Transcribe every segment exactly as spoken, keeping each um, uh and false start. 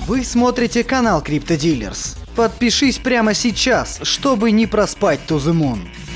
Вы смотрите канал CryptoDealers. Подпишись прямо сейчас, чтобы не проспать to the moon.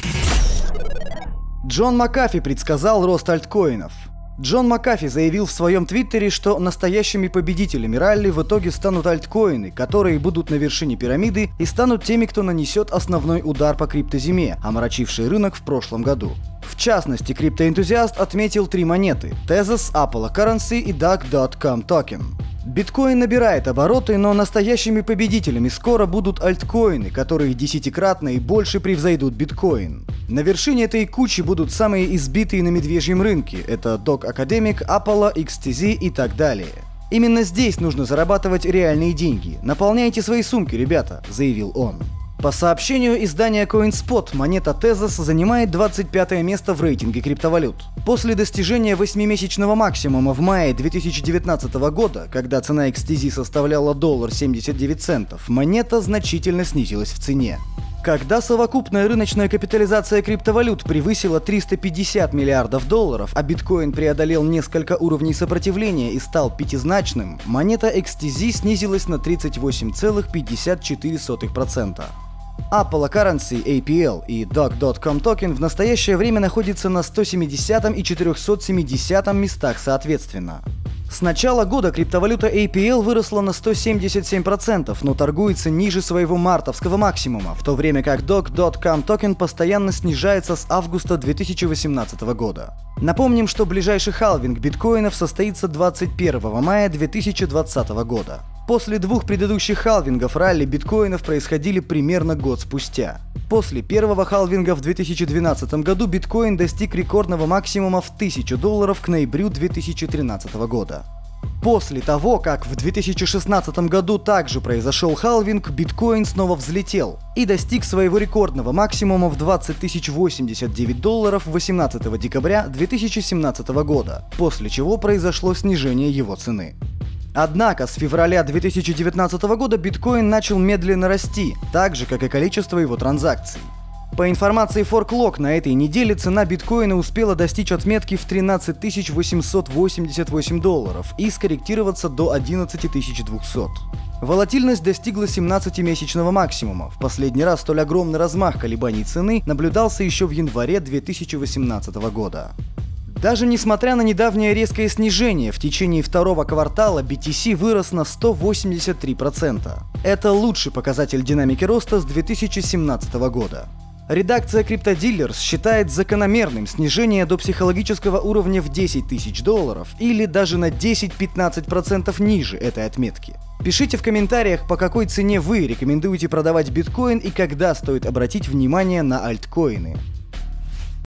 Джон Макафи предсказал рост альткоинов. Джон Макафи заявил в своем твиттере, что настоящими победителями ралли в итоге станут альткоины, которые будут на вершине пирамиды и станут теми, кто нанесет основной удар по криптозиме, омрачившей рынок в прошлом году. В частности, криптоэнтузиаст отметил три монеты – Tezos, Apollo Currency и Duck точка ком токен. Биткоин набирает обороты, но настоящими победителями скоро будут альткоины, которые десятикратно и больше превзойдут биткоин. На вершине этой кучи будут самые избитые на медвежьем рынке – это Dog Academic, Apollo, икс ти зет и так далее. Именно здесь нужно зарабатывать реальные деньги. Наполняйте свои сумки, ребята, заявил он. По сообщению издания CoinSpot, монета Tezos занимает двадцать пятое место в рейтинге криптовалют. После достижения восьмимесячного максимума в мае две тысячи девятнадцатого года, когда цена икс ти зет составляла доллар семьдесят девять центов, монета значительно снизилась в цене. Когда совокупная рыночная капитализация криптовалют превысила триста пятьдесят миллиардов долларов, а биткоин преодолел несколько уровней сопротивления и стал пятизначным, монета икс ти зет снизилась на тридцать восемь целых пятьдесят четыре сотых процента. Apollo Currency, эй пи эл и Duck точка ком токен в настоящее время находятся на сто семидесятом и четырехсот семидесятом местах соответственно. С начала года криптовалюта эй пи эл выросла на сто семьдесят семь процентов, но торгуется ниже своего мартовского максимума, в то время как Duck точка ком токен постоянно снижается с августа две тысячи восемнадцатого года. Напомним, что ближайший халвинг биткоинов состоится двадцать первого мая две тысячи двадцатого года. После двух предыдущих халвингов ралли биткоинов происходили примерно год спустя. После первого халвинга в две тысячи двенадцатом году биткоин достиг рекордного максимума в тысячу долларов к ноябрю две тысячи тринадцатого года. После того, как в две тысячи шестнадцатом году также произошел халвинг, биткоин снова взлетел и достиг своего рекордного максимума в двадцать тысяч восемьдесят девять долларов восемнадцатого декабря две тысячи семнадцатого года, после чего произошло снижение его цены. Однако с февраля две тысячи девятнадцатого года биткоин начал медленно расти, так же как и количество его транзакций. По информации ForkLog, на этой неделе цена биткоина успела достичь отметки в тринадцать тысяч восемьсот восемьдесят восемь долларов и скорректироваться до одиннадцать тысяч двухсот. Волатильность достигла семнадцатимесячного максимума. В последний раз столь огромный размах колебаний цены наблюдался еще в январе две тысячи восемнадцатого года. Даже несмотря на недавнее резкое снижение, в течение второго квартала би ти си вырос на сто восемьдесят три процента. Это лучший показатель динамики роста с две тысячи семнадцатого года. Редакция CryptoDealers считает закономерным снижение до психологического уровня в десять тысяч долларов или даже на десять-пятнадцать процентов ниже этой отметки. Пишите в комментариях, по какой цене вы рекомендуете продавать биткоин и когда стоит обратить внимание на альткоины.